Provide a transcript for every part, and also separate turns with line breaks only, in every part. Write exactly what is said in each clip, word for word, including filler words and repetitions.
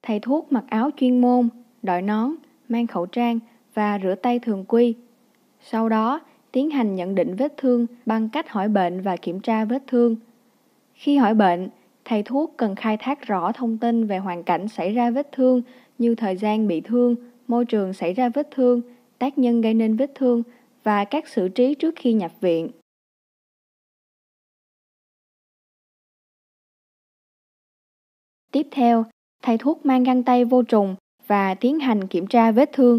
Thầy thuốc mặc áo chuyên môn, đội nón, mang khẩu trang và rửa tay thường quy. Sau đó, tiến hành nhận định vết thương bằng cách hỏi bệnh và kiểm tra vết thương. Khi hỏi bệnh, thầy thuốc cần khai thác rõ thông tin về hoàn cảnh xảy ra vết thương như thời gian bị thương, môi trường xảy ra vết thương, tác nhân gây nên vết thương và các xử trí trước khi nhập viện. Tiếp theo, thầy thuốc mang găng tay vô trùng và tiến hành kiểm tra vết thương.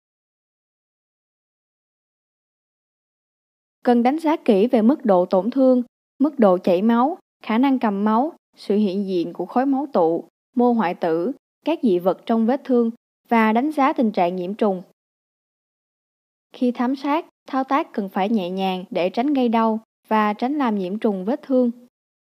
Cần đánh giá kỹ về mức độ tổn thương, mức độ chảy máu, khả năng cầm máu, sự hiện diện của khối máu tụ, mô hoại tử, các dị vật trong vết thương và đánh giá tình trạng nhiễm trùng. Khi thám sát, thao tác cần phải nhẹ nhàng để tránh gây đau và tránh làm nhiễm trùng vết thương.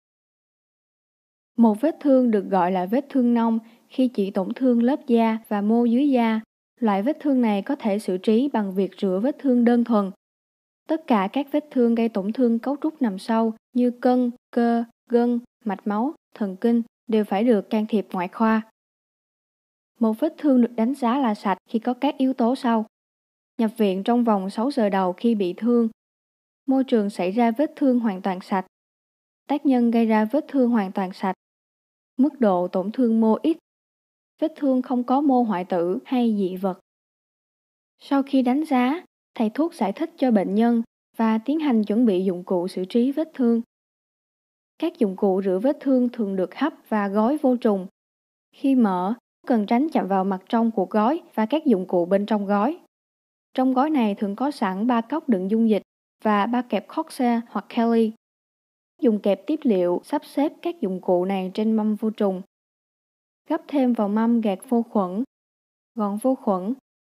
Một vết thương được gọi là vết thương nông khi chỉ tổn thương lớp da và mô dưới da. Loại vết thương này có thể xử trí bằng việc rửa vết thương đơn thuần. Tất cả các vết thương gây tổn thương cấu trúc nằm sâu như cân, cơ, gân, mạch máu, thần kinh đều phải được can thiệp ngoại khoa. Một vết thương được đánh giá là sạch khi có các yếu tố sau. Nhập viện trong vòng sáu giờ đầu khi bị thương. Môi trường xảy ra vết thương hoàn toàn sạch. Tác nhân gây ra vết thương hoàn toàn sạch. Mức độ tổn thương mô ít. Vết thương không có mô hoại tử hay dị vật. Sau khi đánh giá, thầy thuốc giải thích cho bệnh nhân và tiến hành chuẩn bị dụng cụ xử trí vết thương. Các dụng cụ rửa vết thương thường được hấp và gói vô trùng. Khi mở, cần tránh chạm vào mặt trong của gói và các dụng cụ bên trong gói. Trong gói này thường có sẵn ba cốc đựng dung dịch và ba kẹp Corsair hoặc Kelly. Dùng kẹp tiếp liệu sắp xếp các dụng cụ này trên mâm vô trùng. Gấp thêm vào mâm gạt vô khuẩn, gọn vô khuẩn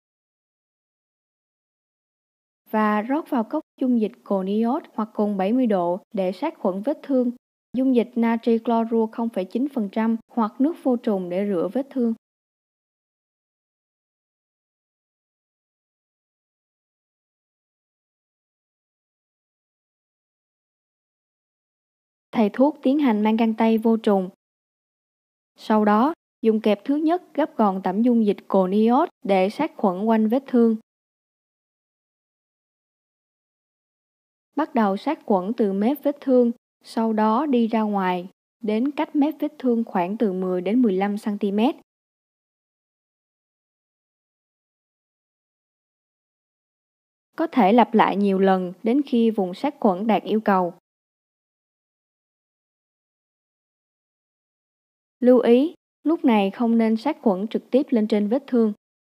và rót vào cốc dung dịch cồn iốt hoặc cồn bảy mươi độ để sát khuẩn vết thương. Dung dịch natri clorua không phẩy chín phần trăm hoặc nước vô trùng để rửa vết thương. Thầy thuốc tiến hành mang găng tay vô trùng. Sau đó, dùng kẹp thứ nhất gấp gọn tẩm dung dịch cồn iốt để sát khuẩn quanh vết thương. Bắt đầu sát khuẩn từ mép vết thương, sau đó đi ra ngoài, đến cách mép vết thương khoảng từ mười đến mười lăm xăng ti mét. Có thể lặp lại nhiều lần đến khi vùng sát khuẩn đạt yêu cầu. Lưu ý, lúc này không nên sát khuẩn trực tiếp lên trên vết thương.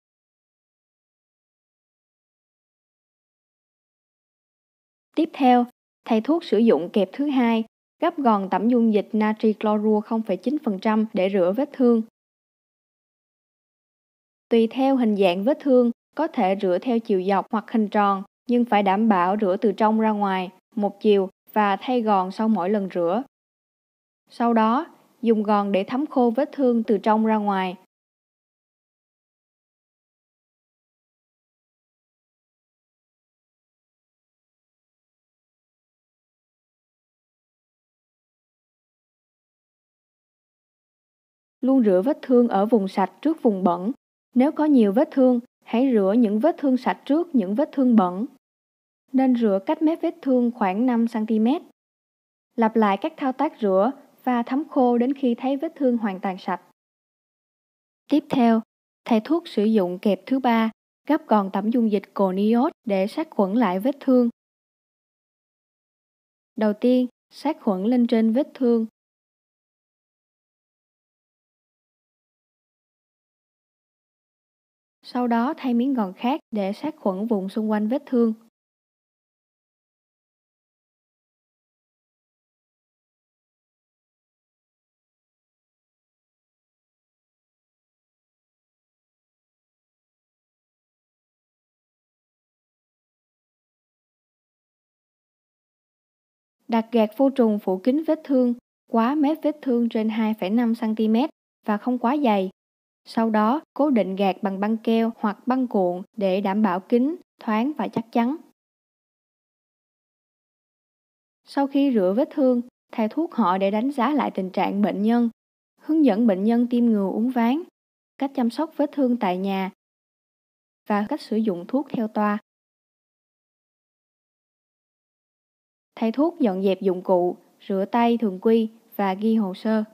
Tiếp theo, thầy thuốc sử dụng kẹp thứ hai, gấp gọn tẩm dung dịch natri clorua không phẩy chín phần trăm để rửa vết thương. Tùy theo hình dạng vết thương, có thể rửa theo chiều dọc hoặc hình tròn, nhưng phải đảm bảo rửa từ trong ra ngoài, một chiều và thay gòn sau mỗi lần rửa. Sau đó, dùng gòn để thấm khô vết thương từ trong ra ngoài. Luôn rửa vết thương ở vùng sạch trước vùng bẩn. Nếu có nhiều vết thương, hãy rửa những vết thương sạch trước những vết thương bẩn. Nên rửa cách mép vết thương khoảng năm xăng ti mét. Lặp lại các thao tác rửa và thấm khô đến khi thấy vết thương hoàn toàn sạch. Tiếp theo, thầy thuốc sử dụng kẹp thứ ba, gấp gọn tẩm dung dịch cồn iốt để sát khuẩn lại vết thương. Đầu tiên, sát khuẩn lên trên vết thương. Sau đó thay miếng gòn khác để sát khuẩn vùng xung quanh vết thương. Đặt gạt vô trùng phủ kín vết thương, quá mép vết thương trên hai phẩy năm xăng ti mét và không quá dày. Sau đó, cố định gạt bằng băng keo hoặc băng cuộn để đảm bảo kín, thoáng và chắc chắn. Sau khi rửa vết thương, thầy thuốc họ để đánh giá lại tình trạng bệnh nhân, hướng dẫn bệnh nhân tiêm ngừa uốn ván, cách chăm sóc vết thương tại nhà và cách sử dụng thuốc theo toa. Thầy thuốc dọn dẹp dụng cụ, rửa tay thường quy và ghi hồ sơ.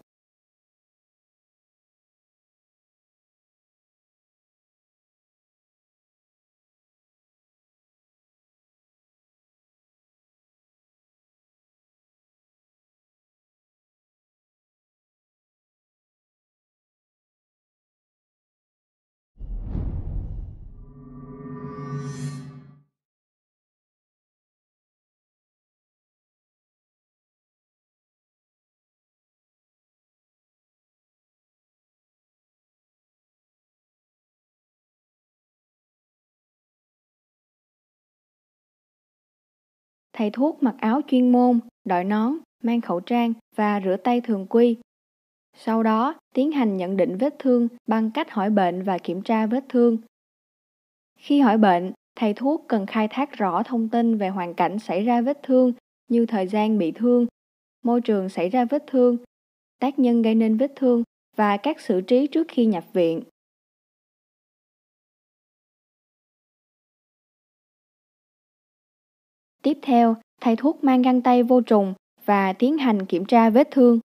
Thầy thuốc mặc áo chuyên môn, đội nón, mang khẩu trang và rửa tay thường quy. Sau đó, tiến hành nhận định vết thương bằng cách hỏi bệnh và kiểm tra vết thương. Khi hỏi bệnh, thầy thuốc cần khai thác rõ thông tin về hoàn cảnh xảy ra vết thương như thời gian bị thương, môi trường xảy ra vết thương, tác nhân gây nên vết thương và các xử trí trước khi nhập viện. Tiếp theo, thầy thuốc mang găng tay vô trùng và tiến hành kiểm tra vết thương.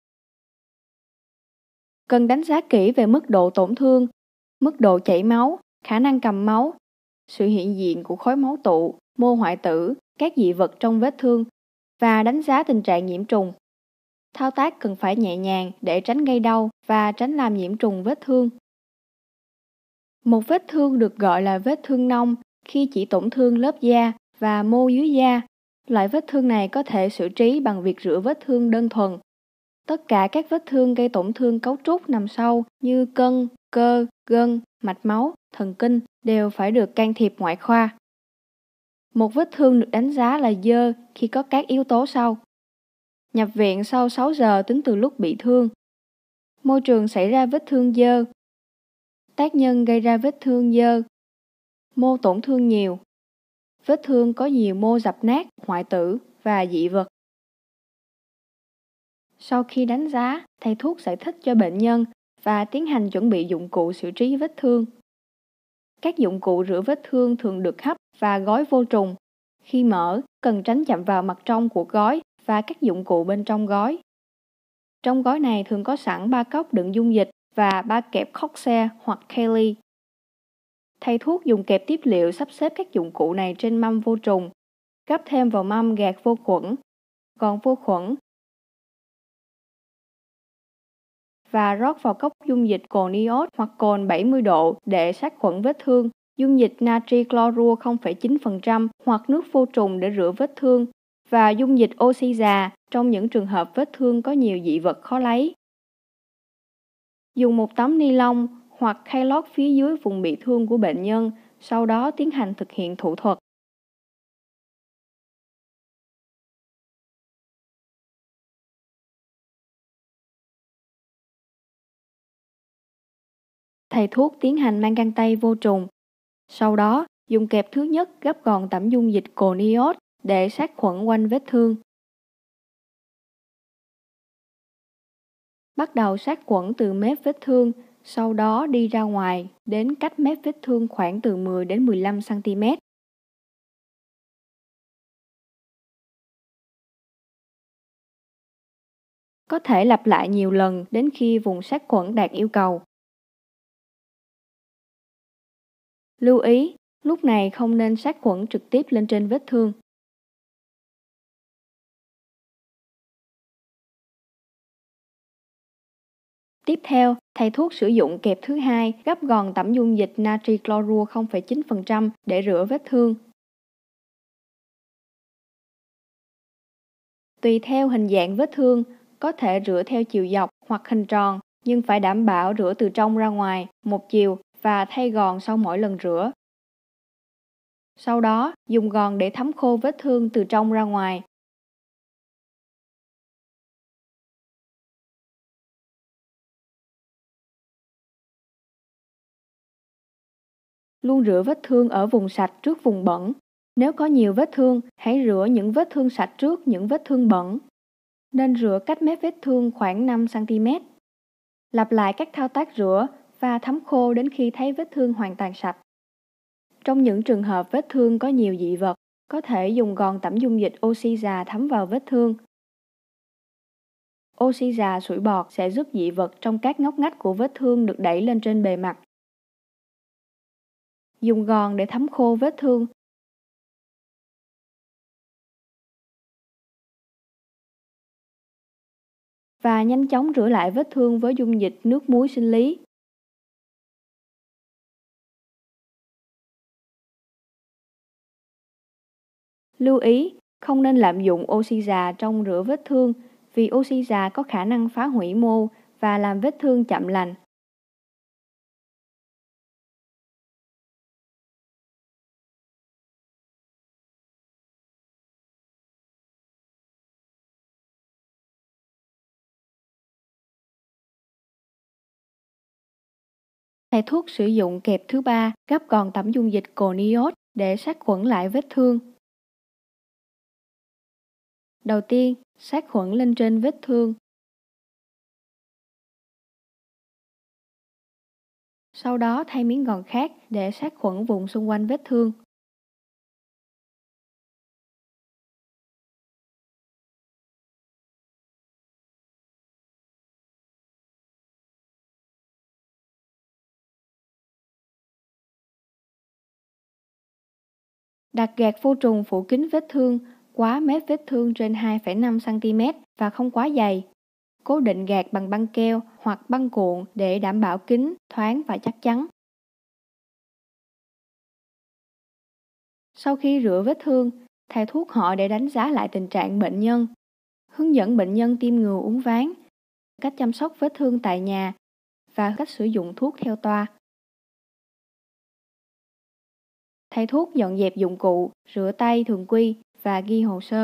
Cần đánh giá kỹ về mức độ tổn thương, mức độ chảy máu, khả năng cầm máu, sự hiện diện của khối máu tụ, mô hoại tử, các dị vật trong vết thương và đánh giá tình trạng nhiễm trùng. Thao tác cần phải nhẹ nhàng để tránh gây đau và tránh làm nhiễm trùng vết thương. Một vết thương được gọi là vết thương nông khi chỉ tổn thương lớp da và mô dưới da. Loại vết thương này có thể xử trí bằng việc rửa vết thương đơn thuần. Tất cả các vết thương gây tổn thương cấu trúc nằm sâu như cân, cơ, gân, mạch máu, thần kinh đều phải được can thiệp ngoại khoa. Một vết thương được đánh giá là dơ khi có các yếu tố sau. Nhập viện sau sáu giờ tính từ lúc bị thương. Môi trường xảy ra vết thương dơ. Tác nhân gây ra vết thương dơ. Mô tổn thương nhiều. Vết thương có nhiều mô dập nát, hoại tử và dị vật. Sau khi đánh giá, thầy thuốc giải thích cho bệnh nhân và tiến hành chuẩn bị dụng cụ xử trí vết thương. Các dụng cụ rửa vết thương thường được hấp và gói vô trùng. Khi mở, cần tránh chạm vào mặt trong của gói và các dụng cụ bên trong gói. Trong gói này thường có sẵn ba cốc đựng dung dịch và ba kẹp Kochia hoặc Kelly. Thầy thuốc dùng kẹp tiếp liệu sắp xếp các dụng cụ này trên mâm vô trùng, gắp thêm vào mâm gạt vô khuẩn, gòn vô khuẩn và rót vào cốc dung dịch cồn iốt hoặc cồn bảy mươi độ để sát khuẩn vết thương, dung dịch natri clorua không phẩy chín phần trăm hoặc nước vô trùng để rửa vết thương và dung dịch oxy già trong những trường hợp vết thương có nhiều dị vật khó lấy. Dùng một tấm ni lông hoặc khay lót phía dưới vùng bị thương của bệnh nhân, sau đó tiến hành thực hiện thủ thuật. Thầy thuốc tiến hành mang găng tay vô trùng. Sau đó, dùng kẹp thứ nhất gấp gọn tẩm dung dịch cồn iốt để sát khuẩn quanh vết thương. Bắt đầu sát khuẩn từ mép vết thương, sau đó đi ra ngoài đến cách mép vết thương khoảng từ mười đến mười lăm xăng ti mét. Có thể lặp lại nhiều lần đến khi vùng sát khuẩn đạt yêu cầu. Lưu ý, lúc này không nên sát khuẩn trực tiếp lên trên vết thương. Tiếp theo, thầy thuốc sử dụng kẹp thứ hai gấp gòn tẩm dung dịch natri clorua không phẩy chín phần trăm để rửa vết thương. Tùy theo hình dạng vết thương, có thể rửa theo chiều dọc hoặc hình tròn, nhưng phải đảm bảo rửa từ trong ra ngoài, một chiều và thay gòn sau mỗi lần rửa. Sau đó, dùng gòn để thấm khô vết thương từ trong ra ngoài. Luôn rửa vết thương ở vùng sạch trước vùng bẩn. Nếu có nhiều vết thương, hãy rửa những vết thương sạch trước những vết thương bẩn. Nên rửa cách mép vết thương khoảng năm xăng ti mét. Lặp lại các thao tác rửa và thấm khô đến khi thấy vết thương hoàn toàn sạch. Trong những trường hợp vết thương có nhiều dị vật, có thể dùng gòn tẩm dung dịch oxy già thấm vào vết thương. Oxy già sủi bọt sẽ giúp dị vật trong các ngóc ngách của vết thương được đẩy lên trên bề mặt. Dùng gòn để thấm khô vết thương. Và nhanh chóng rửa lại vết thương với dung dịch nước muối sinh lý. Lưu ý, không nên lạm dụng oxy già trong rửa vết thương vì oxy già có khả năng phá hủy mô và làm vết thương chậm lành. Thầy thuốc sử dụng kẹp thứ ba gấp gòn tẩm dung dịch cồn iốt để sát khuẩn lại vết thương. Đầu tiên, sát khuẩn lên trên vết thương. Sau đó thay miếng gòn khác để sát khuẩn vùng xung quanh vết thương. Đặt gạt vô trùng phủ kín vết thương, quá mép vết thương trên hai phẩy năm xăng ti mét và không quá dày. Cố định gạt bằng băng keo hoặc băng cuộn để đảm bảo kín, thoáng và chắc chắn. Sau khi rửa vết thương, thầy thuốc họ để đánh giá lại tình trạng bệnh nhân, hướng dẫn bệnh nhân tiêm ngừa uốn ván, cách chăm sóc vết thương tại nhà và cách sử dụng thuốc theo toa. Thầy thuốc dọn dẹp dụng cụ, rửa tay thường quy và ghi hồ sơ.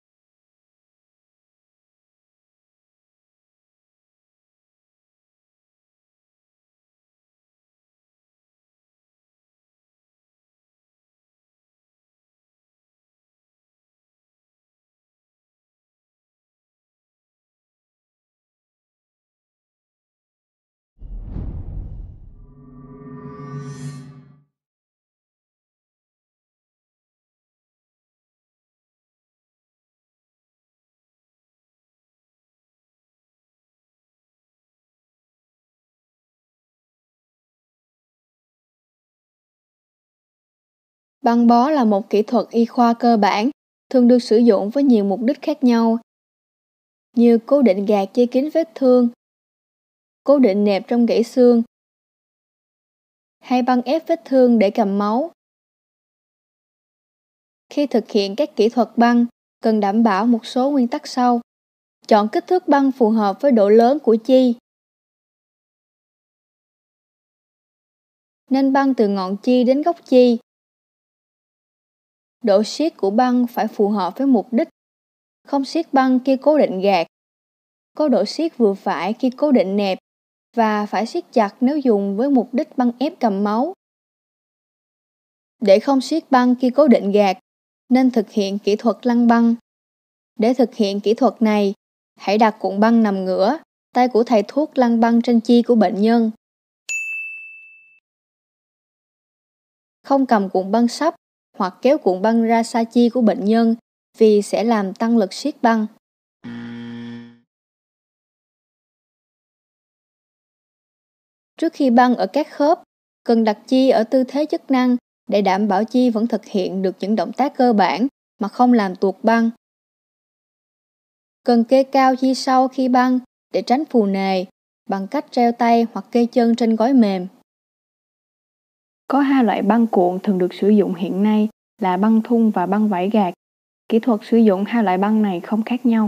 Băng bó là một kỹ thuật y khoa cơ bản, thường được sử dụng với nhiều mục đích khác nhau, như cố định gạt che kín vết thương, cố định nẹp trong gãy xương, hay băng ép vết thương để cầm máu. Khi thực hiện các kỹ thuật băng, cần đảm bảo một số nguyên tắc sau. Chọn kích thước băng phù hợp với độ lớn của chi. Nên băng từ ngọn chi đến gốc chi. Độ siết của băng phải phù hợp với mục đích. Không siết băng khi cố định gạt. Có độ siết vừa phải khi cố định nẹp và phải siết chặt nếu dùng với mục đích băng ép cầm máu. Để không siết băng khi cố định gạt, nên thực hiện kỹ thuật lăn băng. Để thực hiện kỹ thuật này, hãy đặt cuộn băng nằm ngửa, tay của thầy thuốc lăn băng trên chi của bệnh nhân. Không cầm cuộn băng sấp hoặc kéo cuộn băng ra xa chi của bệnh nhân vì sẽ làm tăng lực siết băng. Trước khi băng ở các khớp, cần đặt chi ở tư thế chức năng để đảm bảo chi vẫn thực hiện được những động tác cơ bản mà không làm tuột băng. Cần kê cao chi sau khi băng để tránh phù nề bằng cách treo tay hoặc kê chân trên gối mềm. Có hai loại băng cuộn thường được sử dụng hiện nay là băng thun và băng vải gạt. Kỹ thuật sử dụng hai loại băng này không khác nhau.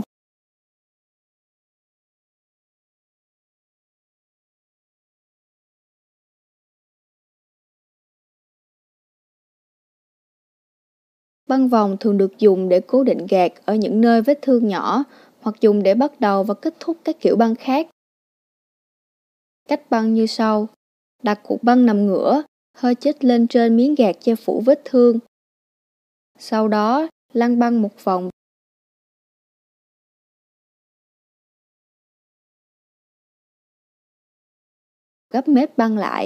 Băng vòng thường được dùng để cố định gạt ở những nơi vết thương nhỏ hoặc dùng để bắt đầu và kết thúc các kiểu băng khác. Cách băng như sau. Đặt cục băng nằm ngửa, hơi chếch lên trên miếng gạt che phủ vết thương. Sau đó, lăn băng một vòng. gấp mép băng lại.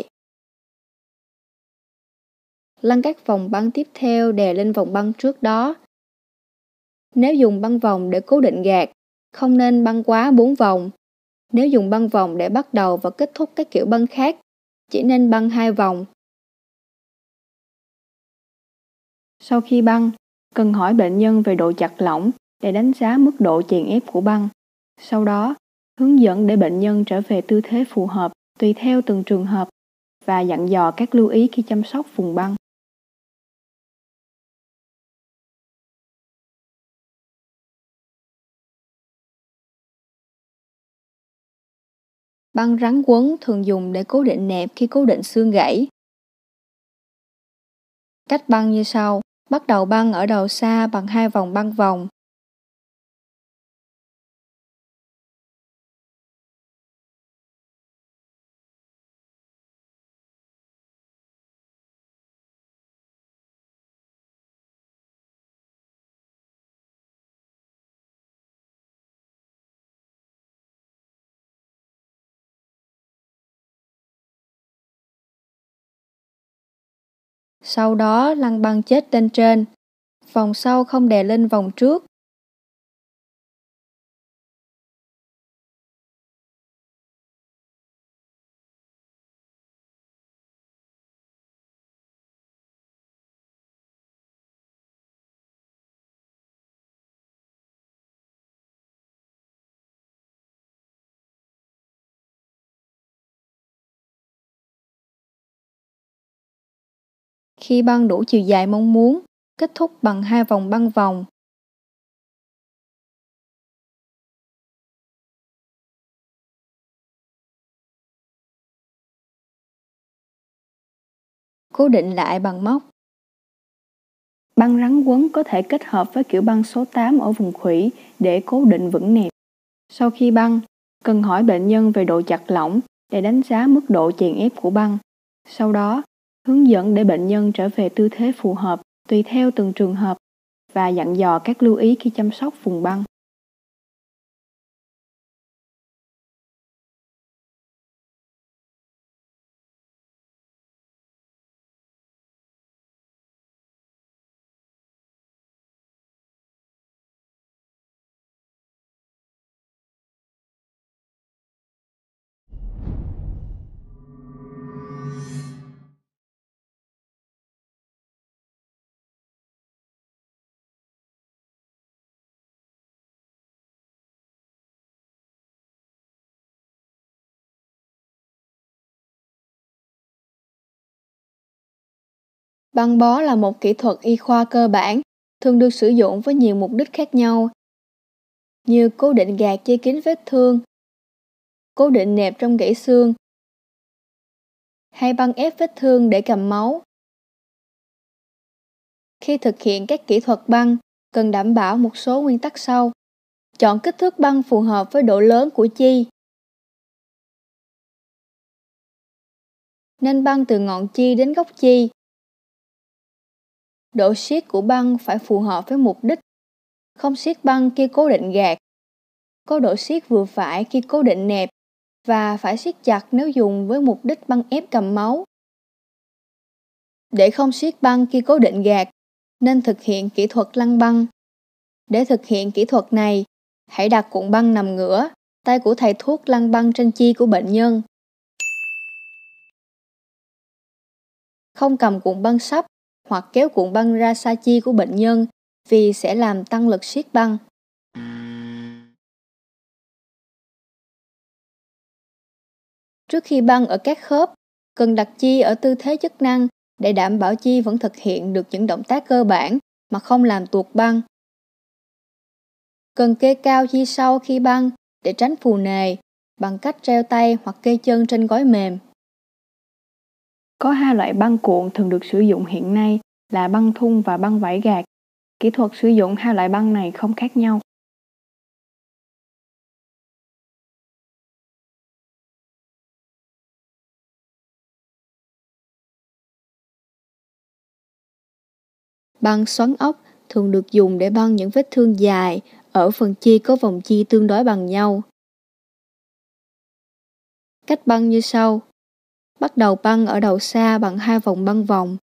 Lăn các vòng băng tiếp theo đè lên vòng băng trước đó. Nếu dùng băng vòng để cố định gạt, không nên băng quá bốn vòng. Nếu dùng băng vòng để bắt đầu và kết thúc các kiểu băng khác, chỉ nên băng hai vòng. Sau khi băng, cần hỏi bệnh nhân về độ chặt lỏng để đánh giá mức độ chèn ép của băng. Sau đó, hướng dẫn để bệnh nhân trở về tư thế phù hợp tùy theo từng trường hợp và dặn dò các lưu ý khi chăm sóc vùng băng. Băng rắn quấn thường dùng để cố định nẹp khi cố định xương gãy. Cách băng như sau. Bắt đầu băng ở đầu xa bằng hai vòng băng vòng. Sau đó lăn băng chết lên trên. Vòng sau không đè lên vòng trước. Khi băng đủ chiều dài mong muốn, kết thúc bằng hai vòng băng vòng. Cố định lại bằng móc. Băng rắn quấn có thể kết hợp với kiểu băng số tám ở vùng khuỷu để cố định vững nẹp. Sau khi băng, cần hỏi bệnh nhân về độ chặt lỏng để đánh giá mức độ chèn ép của băng. Sau đó, hướng dẫn để bệnh nhân trở về tư thế phù hợp tùy theo từng trường hợp và dặn dò các lưu ý khi chăm sóc vùng băng. Băng bó là một kỹ thuật y khoa cơ bản, thường được sử dụng với nhiều mục đích khác nhau, như cố định gạt che kín vết thương, cố định nẹp trong gãy xương, hay băng ép vết thương để cầm máu. Khi thực hiện các kỹ thuật băng, cần đảm bảo một số nguyên tắc sau. Chọn kích thước băng phù hợp với độ lớn của chi. Nên băng từ ngọn chi đến gốc chi. Độ siết của băng phải phù hợp với mục đích. Không siết băng khi cố định gạt. Có độ siết vừa phải khi cố định nẹp và phải siết chặt nếu dùng với mục đích băng ép cầm máu. Để không siết băng khi cố định gạt, nên thực hiện kỹ thuật lăn băng. Để thực hiện kỹ thuật này, hãy đặt cuộn băng nằm ngửa, tay của thầy thuốc lăn băng trên chi của bệnh nhân. Không cầm cuộn băng sấp hoặc kéo cuộn băng ra xa chi của bệnh nhân vì sẽ làm tăng lực siết băng. Trước khi băng ở các khớp, cần đặt chi ở tư thế chức năng để đảm bảo chi vẫn thực hiện được những động tác cơ bản mà không làm tuột băng. Cần kê cao chi sau khi băng để tránh phù nề bằng cách treo tay hoặc kê chân trên gối mềm. Có hai loại băng cuộn thường được sử dụng hiện nay là băng thun và băng vải gạt. Kỹ thuật sử dụng hai loại băng này không khác nhau. Băng xoắn ốc thường được dùng để băng những vết thương dài ở phần chi có vòng chi tương đối bằng nhau. Cách băng như sau. Bắt đầu băng ở đầu xa bằng hai vòng băng vòng.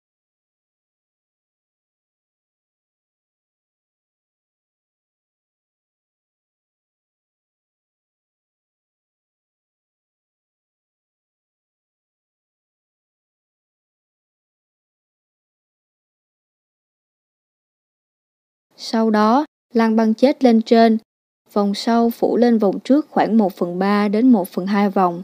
Sau đó, lăn băng chết lên trên, vòng sau phủ lên vòng trước khoảng một phần ba đến một phần hai vòng.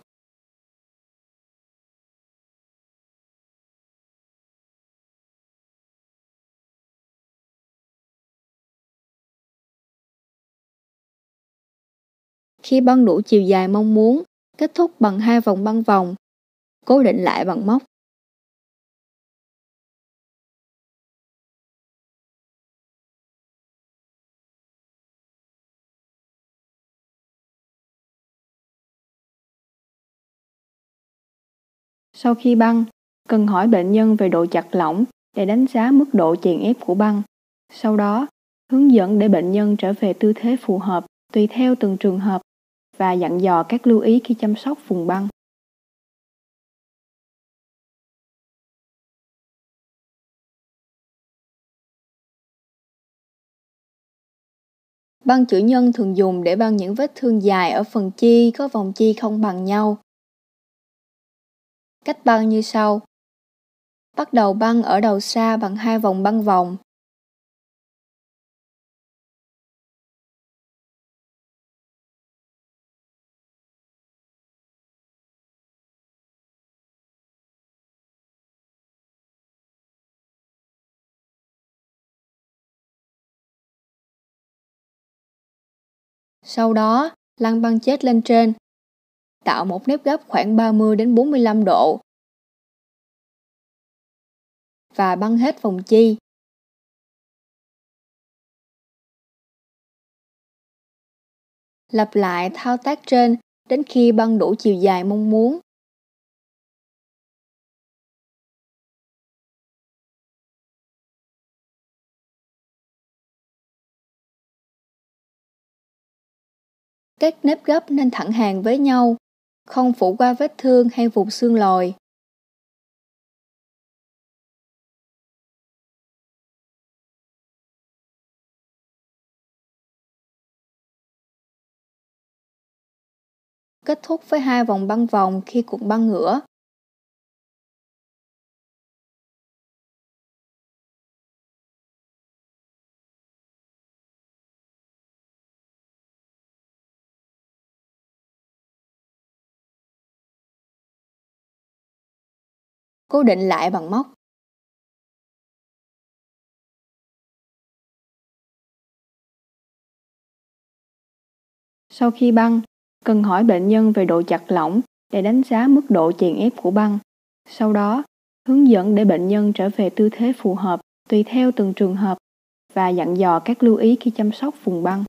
Khi băng đủ chiều dài mong muốn, kết thúc bằng hai vòng băng vòng, cố định lại bằng móc. Sau khi băng, cần hỏi bệnh nhân về độ chặt lỏng để đánh giá mức độ chèn ép của băng. Sau đó, hướng dẫn để bệnh nhân trở về tư thế phù hợp tùy theo từng trường hợp và dặn dò các lưu ý khi chăm sóc vùng băng. Băng chữ nhân thường dùng để băng những vết thương dài ở phần chi có vòng chi không bằng nhau. Cách băng như sau. Bắt đầu băng ở đầu xa bằng hai vòng băng vòng. Sau đó, lăn băng chết lên trên, tạo một nếp gấp khoảng ba mươi đến bốn mươi lăm độ và băng hết vòng chi. Lặp lại thao tác trên đến khi băng đủ chiều dài mong muốn. Các nếp gấp nên thẳng hàng với nhau, không phủ qua vết thương hay vùng xương lồi. Kết thúc với hai vòng băng vòng khi cuộn băng ngửa. Cố định lại bằng móc. Sau khi băng, cần hỏi bệnh nhân về độ chặt lỏng để đánh giá mức độ chèn ép của băng. Sau đó, hướng dẫn để bệnh nhân trở về tư thế phù hợp tùy theo từng trường hợp và dặn dò các lưu ý khi chăm sóc vùng băng.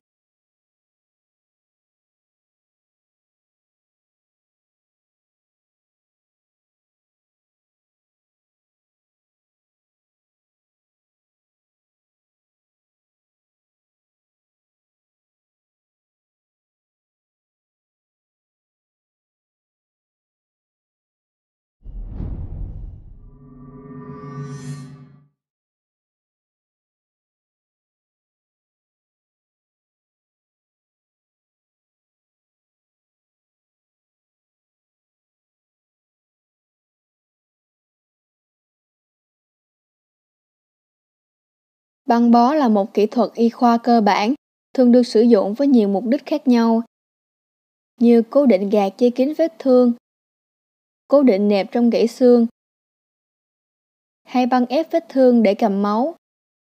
Băng bó là một kỹ thuật y khoa cơ bản, thường được sử dụng với nhiều mục đích khác nhau, như cố định gạt che kín vết thương, cố định nẹp trong gãy xương, hay băng ép vết thương để cầm máu.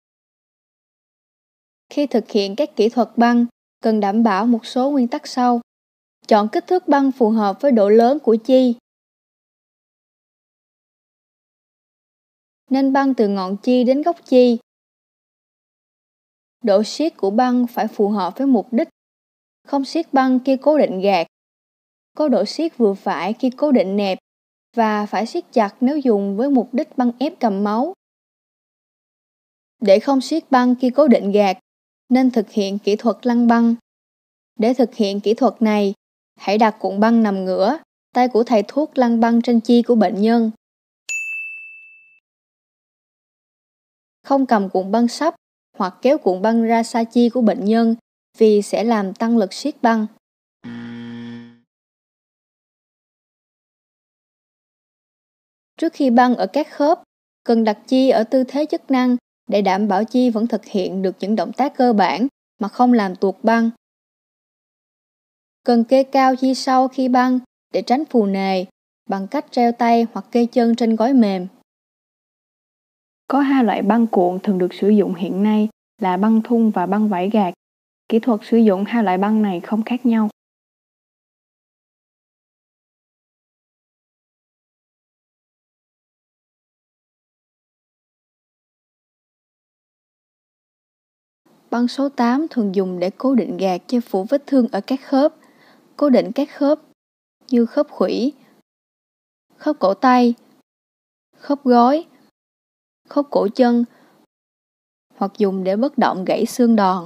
Khi thực hiện các kỹ thuật băng, cần đảm bảo một số nguyên tắc sau. Chọn kích thước băng phù hợp với độ lớn của chi. Nên băng từ ngọn chi đến gốc chi. Độ siết của băng phải phù hợp với mục đích. Không siết băng khi cố định gạt. Có độ siết vừa phải khi cố định nẹp và phải siết chặt nếu dùng với mục đích băng ép cầm máu. Để không siết băng khi cố định gạt, nên thực hiện kỹ thuật lăn băng. Để thực hiện kỹ thuật này, hãy đặt cuộn băng nằm ngửa, Tay của thầy thuốc lăn băng trên chi của bệnh nhân. Không cầm cuộn băng sắp hoặc kéo cuộn băng ra xa chi của bệnh nhân vì sẽ làm tăng lực siết băng. Trước khi băng ở các khớp, cần đặt chi ở tư thế chức năng để đảm bảo chi vẫn thực hiện được những động tác cơ bản mà không làm tuột băng. Cần kê cao chi sau khi băng để tránh phù nề bằng cách treo tay hoặc kê chân trên gối mềm. Có hai loại băng cuộn thường được sử dụng hiện nay là băng thun và băng vải gạc. Kỹ thuật sử dụng hai loại băng này không khác nhau. Băng số tám thường dùng để cố định gạc che phủ vết thương ở các khớp, cố định các khớp như khớp khuỷu, khớp cổ tay, khớp gối, khớp cổ chân hoặc dùng để bất động gãy xương đòn.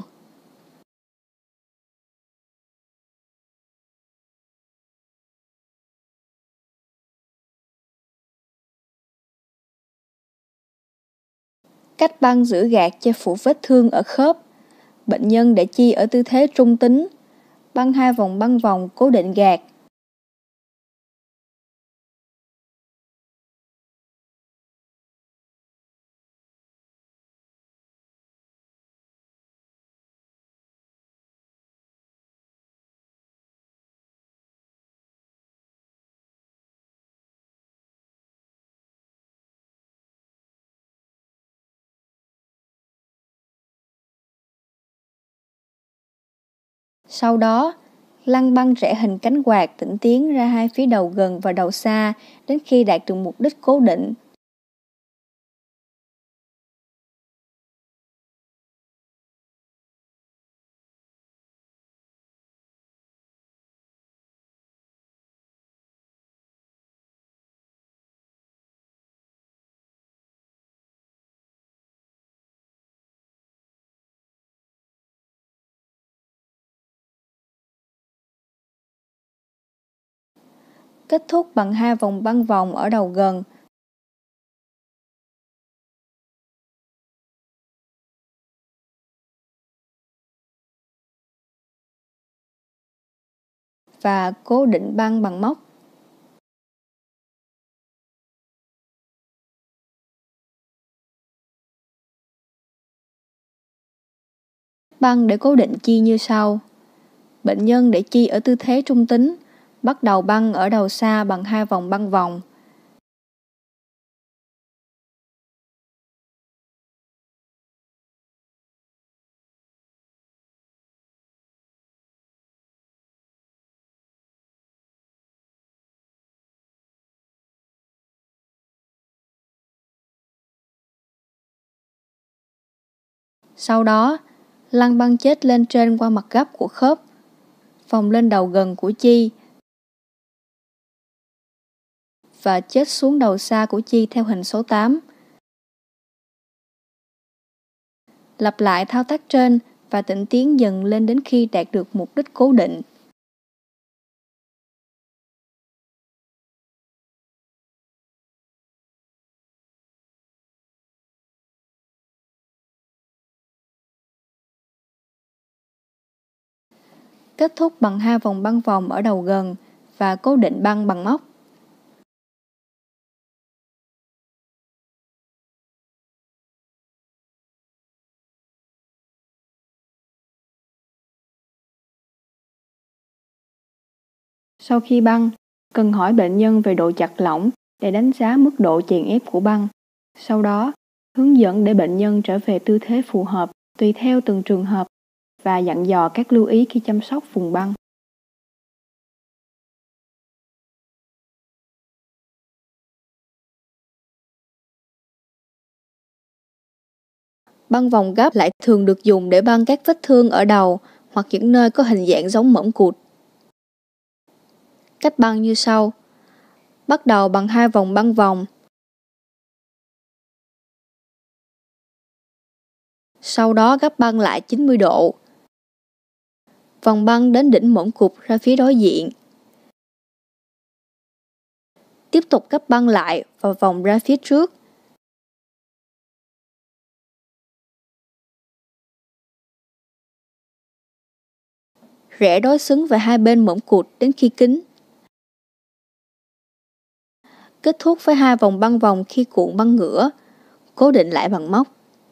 Cách băng giữ gạc che phủ vết thương ở khớp. Bệnh nhân để chi ở tư thế trung tính, băng hai vòng băng vòng cố định gạc. Sau đó, lăn băng rẽ hình cánh quạt tĩnh tiến ra hai phía đầu gần và đầu xa đến khi đạt được mục đích cố định. Kết thúc bằng hai vòng băng vòng ở đầu gần. Và cố định băng bằng móc. Băng để cố định chi như sau. Bệnh nhân để chi ở tư thế trung tính, bắt đầu băng ở đầu xa bằng hai vòng băng vòng. Sau đó, lăn băng chết lên trên qua mặt gấp của khớp, vòng lên đầu gần của chi và chết xuống đầu xa của chi theo hình số tám. Lặp lại thao tác trên và tĩnh tiến dần lên đến khi đạt được mục đích cố định. Kết thúc bằng hai vòng băng vòng ở đầu gần và cố định băng bằng móc. Sau khi băng, cần hỏi bệnh nhân về độ chặt lỏng để đánh giá mức độ chèn ép của băng. Sau đó, hướng dẫn để bệnh nhân trở về tư thế phù hợp tùy theo từng trường hợp và dặn dò các lưu ý khi chăm sóc vùng băng. Băng vòng gấp lại thường được dùng để băng các vết thương ở đầu hoặc những nơi có hình dạng giống mỏm cụt. Cách băng như sau. Bắt đầu bằng hai vòng băng vòng. Sau đó gấp băng lại chín mươi độ. Vòng băng đến đỉnh mỏm cụt ra phía đối diện.
tiếp tục gấp băng lại và vòng ra phía trước. Rẽ đối xứng về hai bên mõm cụt đến khi kín. Kết thúc với hai vòng băng vòng khi cuộn băng ngửa, cố định lại bằng móc.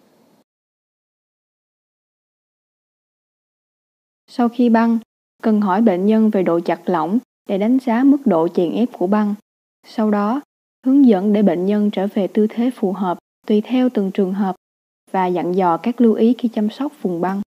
Sau khi băng, cần hỏi bệnh nhân về độ chặt lỏng để đánh giá mức độ chèn ép của băng. Sau đó, hướng dẫn để bệnh nhân trở về tư thế phù hợp tùy theo từng trường hợp và dặn dò các lưu ý khi chăm sóc vùng băng.